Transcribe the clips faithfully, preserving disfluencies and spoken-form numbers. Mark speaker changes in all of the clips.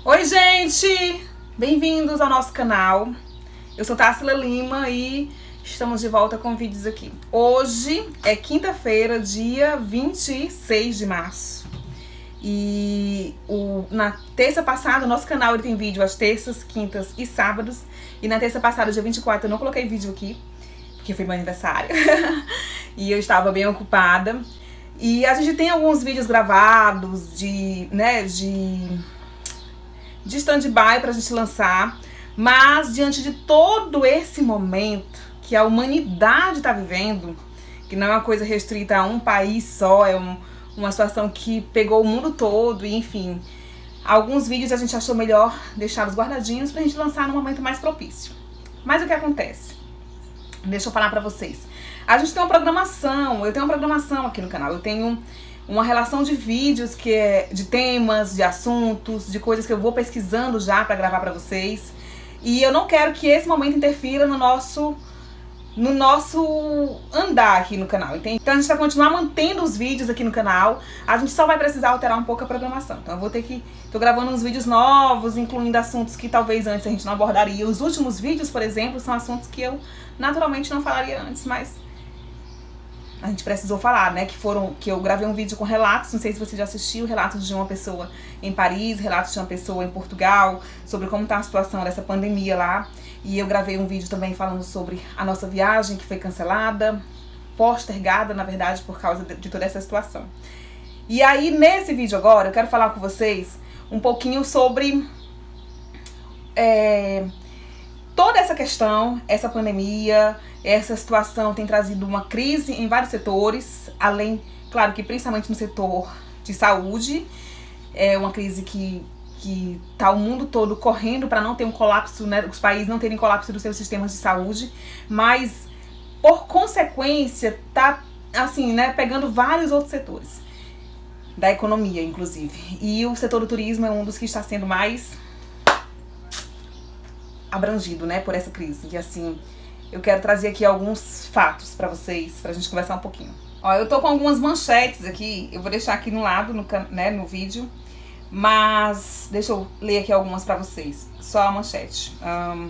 Speaker 1: Oi, gente! Bem-vindos ao nosso canal. Eu sou Társila Lima e estamos de volta com vídeos aqui. Hoje é quinta-feira, dia vinte e seis de março. E o, na terça passada, o nosso canal ele tem vídeo às terças, quintas e sábados. E na terça passada, dia vinte e quatro, eu não coloquei vídeo aqui, porque foi meu aniversário. E eu estava bem ocupada. E a gente tem alguns vídeos gravados de, né, de... de stand-by pra gente lançar, mas diante de todo esse momento que a humanidade tá vivendo, que não é uma coisa restrita a um país só, é um, uma situação que pegou o mundo todo, e enfim, alguns vídeos a gente achou melhor deixá-los guardadinhos pra gente lançar num momento mais propício. Mas o que acontece? Deixa eu falar pra vocês. A gente tem uma programação, eu tenho uma programação aqui no canal, eu tenho uma relação de vídeos, que é de temas, de assuntos, de coisas que eu vou pesquisando já pra gravar pra vocês. E eu não quero que esse momento interfira no nosso, no nosso andar aqui no canal, entende? Então a gente vai continuar mantendo os vídeos aqui no canal, a gente só vai precisar alterar um pouco a programação. Então eu vou ter que... tô gravando uns vídeos novos, incluindo assuntos que talvez antes a gente não abordaria. Os últimos vídeos, por exemplo, são assuntos que eu naturalmente não falaria antes, mas... a gente precisou falar, né, que foram, que eu gravei um vídeo com relatos, não sei se você já assistiu, relatos de uma pessoa em Paris, relatos de uma pessoa em Portugal, sobre como tá a situação dessa pandemia lá. E eu gravei um vídeo também falando sobre a nossa viagem, que foi cancelada, postergada, na verdade, por causa de, de toda essa situação. E aí, nesse vídeo agora, eu quero falar com vocês um pouquinho sobre é, toda essa questão, essa pandemia. Essa situação tem trazido uma crise em vários setores, além, claro que principalmente no setor de saúde. É uma crise que que tá o mundo todo correndo para não ter um colapso, né, os países não terem colapso dos seus sistemas de saúde, mas por consequência tá assim, né, pegando vários outros setores da economia, inclusive. E o setor do turismo é um dos que está sendo mais abrangido, né, por essa crise. E assim, eu quero trazer aqui alguns fatos pra vocês, pra gente conversar um pouquinho. Ó, eu tô com algumas manchetes aqui, eu vou deixar aqui no lado, no, né, no vídeo, mas deixa eu ler aqui algumas pra vocês, só a manchete. Um,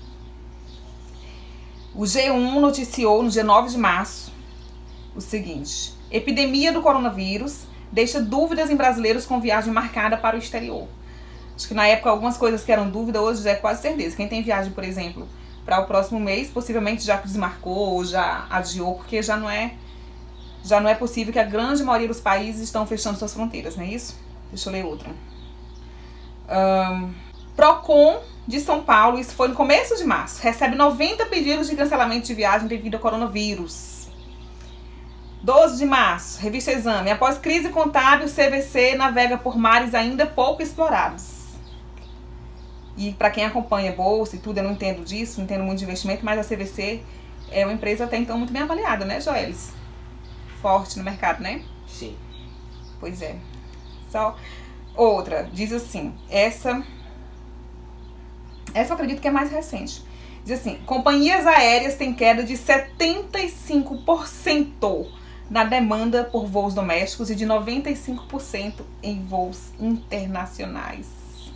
Speaker 1: o G um noticiou no dia nove de março o seguinte: epidemia do coronavírus deixa dúvidas em brasileiros com viagem marcada para o exterior. Acho que na época algumas coisas que eram dúvida, hoje já é quase certeza. Quem tem viagem, por exemplo, para o próximo mês, possivelmente já desmarcou ou já adiou, porque já não é já não é possível, que a grande maioria dos países estão fechando suas fronteiras, não é isso? Deixa eu ler outra. Um, Procon de São Paulo, isso foi no começo de março, recebe noventa pedidos de cancelamento de viagem devido ao coronavírus. doze de março, revista Exame, após crise contábil, C V C navega por mares ainda pouco explorados. E para quem acompanha bolsa e tudo, eu não entendo disso, não entendo muito de investimento, mas a C V C é uma empresa até então muito bem avaliada, né, Joelis? Forte no mercado, né?
Speaker 2: Sim.
Speaker 1: Pois é. Só outra, diz assim, essa essa eu acredito que é mais recente. Diz assim: companhias aéreas têm queda de setenta e cinco por cento na demanda por voos domésticos e de noventa e cinco por cento em voos internacionais.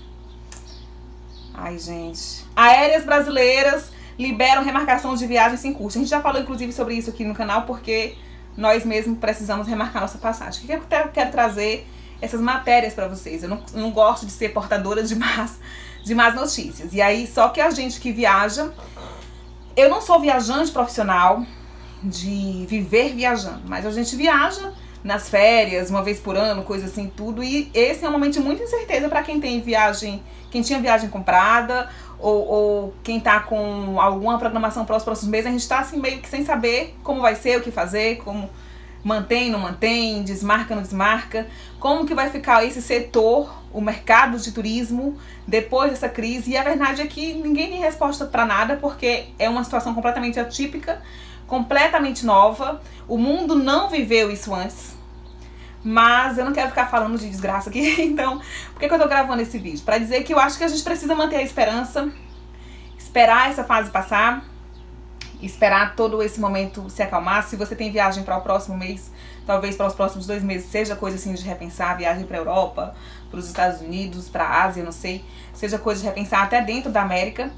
Speaker 1: Ai, gente. Aéreas brasileiras liberam remarcação de viagens sem custo. A gente já falou, inclusive, sobre isso aqui no canal, porque nós mesmos precisamos remarcar nossa passagem. O que eu quero trazer essas matérias para vocês? Eu não, não gosto de ser portadora de más, de más notícias. E aí, só que a gente que viaja... Eu não sou viajante profissional de viver viajando, mas a gente viaja nas férias, uma vez por ano, coisa assim, tudo. E esse é um momento de muita incerteza para quem tem viagem... Quem tinha viagem comprada, ou, ou quem tá com alguma programação para os próximos meses, a gente tá assim meio que sem saber como vai ser, o que fazer, como mantém, não mantém, desmarca, não desmarca, como que vai ficar esse setor, o mercado de turismo, depois dessa crise. E a verdade é que ninguém tem resposta para nada, porque é uma situação completamente atípica, completamente nova, o mundo não viveu isso antes. Mas eu não quero ficar falando de desgraça aqui, então, por que que eu tô gravando esse vídeo? Pra dizer que eu acho que a gente precisa manter a esperança, esperar essa fase passar esperar todo esse momento se acalmar. Se você tem viagem para o próximo mês, talvez para os próximos dois meses, seja coisa assim de repensar, viagem para a Europa, para os Estados Unidos, para a Ásia, não sei. Seja coisa de repensar até dentro da América,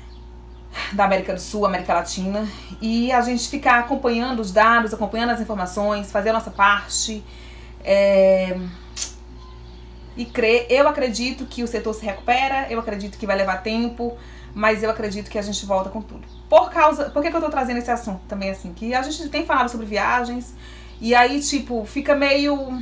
Speaker 1: da América do Sul, América Latina. E a gente ficar acompanhando os dados, acompanhando as informações, fazer a nossa parte. É... E crer. Eu acredito que o setor se recupera, eu acredito que vai levar tempo, mas eu acredito que a gente volta com tudo. Por causa... Por que que eu tô trazendo esse assunto também, assim? Que a gente tem falado sobre viagens, e aí, tipo, fica meio...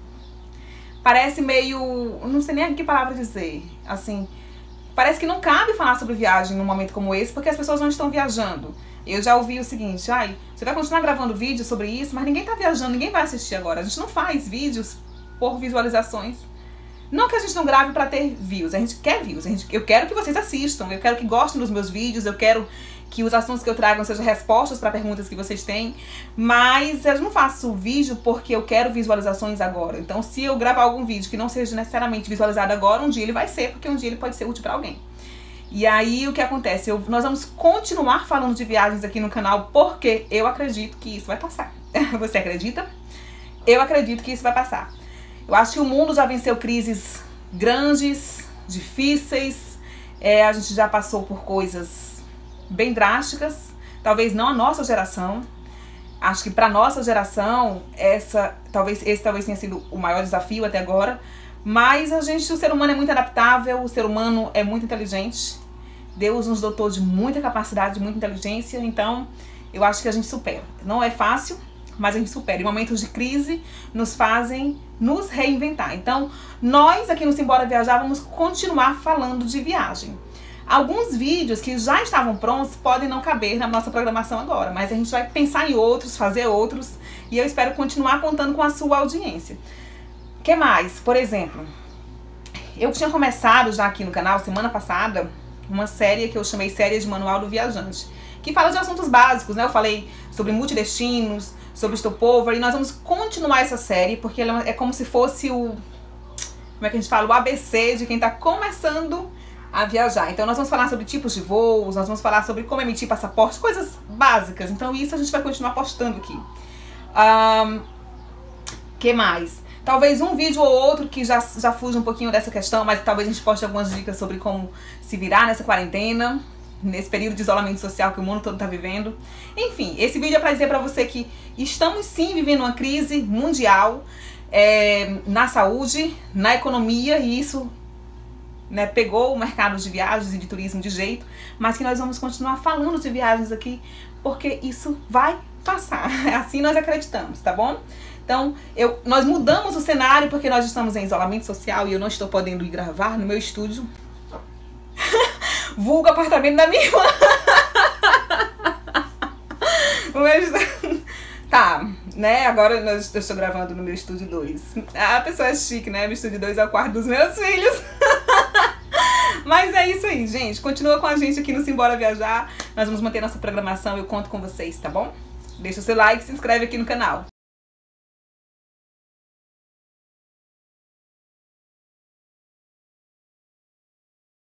Speaker 1: Parece meio... Não sei nem que palavra dizer. Assim, parece que não cabe falar sobre viagem num momento como esse, porque as pessoas não estão viajando. Eu já ouvi o seguinte: ai, você vai continuar gravando vídeo sobre isso, mas ninguém tá viajando, ninguém vai assistir agora. A gente não faz vídeos por visualizações. Não que a gente não grave pra ter views, a gente quer views, a gente, eu quero que vocês assistam, eu quero que gostem dos meus vídeos, eu quero que os assuntos que eu trago sejam respostas para perguntas que vocês têm, mas eu não faço vídeo porque eu quero visualizações agora. Então, se eu gravar algum vídeo que não seja necessariamente visualizado agora, um dia ele vai ser, porque um dia ele pode ser útil para alguém. E aí, o que acontece? Eu, nós vamos continuar falando de viagens aqui no canal, porque eu acredito que isso vai passar. Você acredita? Eu acredito que isso vai passar. Eu acho que o mundo já venceu crises grandes, difíceis, é, a gente já passou por coisas bem drásticas, talvez não a nossa geração. Acho que para nossa geração, essa, talvez, esse talvez tenha sido o maior desafio até agora, mas a gente, o ser humano é muito adaptável, o ser humano é muito inteligente, Deus nos dotou de muita capacidade, de muita inteligência, então eu acho que a gente supera. Não é fácil, mas a gente supera. E momentos de crise nos fazem nos reinventar. Então, nós aqui no Simbora Viajar vamos continuar falando de viagem. Alguns vídeos que já estavam prontos podem não caber na nossa programação agora, mas a gente vai pensar em outros, fazer outros, e eu espero continuar contando com a sua audiência. O que mais? Por exemplo, eu tinha começado já aqui no canal, semana passada, uma série que eu chamei Série de Manual do Viajante, que fala de assuntos básicos, né? Eu falei sobre multidestinos, sobre stopover, e nós vamos continuar essa série, porque ela é como se fosse o... Como é que a gente fala? O A B C de quem tá começando a viajar. Então nós vamos falar sobre tipos de voos, nós vamos falar sobre como emitir passaporte, coisas básicas. Então isso a gente vai continuar postando aqui. Um, que mais? Talvez um vídeo ou outro que já, já fuja um pouquinho dessa questão, mas talvez a gente poste algumas dicas sobre como se virar nessa quarentena, nesse período de isolamento social que o mundo todo está vivendo. Enfim, esse vídeo é para dizer para você que estamos sim vivendo uma crise mundial é, na saúde, na economia, e isso, né, pegou o mercado de viagens e de turismo de jeito, mas que nós vamos continuar falando de viagens aqui, porque isso vai passar. Assim nós acreditamos, tá bom? Então, eu, nós mudamos o cenário porque nós estamos em isolamento social e eu não estou podendo ir gravar no meu estúdio. Vulgo apartamento da minha irmã. Tá, né? Agora eu estou gravando no meu estúdio dois. A pessoa é chique, né? Meu estúdio dois é o quarto dos meus filhos. Mas é isso aí, gente. Continua com a gente aqui no Simbora Viajar. Nós vamos manter nossa programação. Eu conto com vocês, tá bom? Deixa o seu like e se inscreve aqui no canal.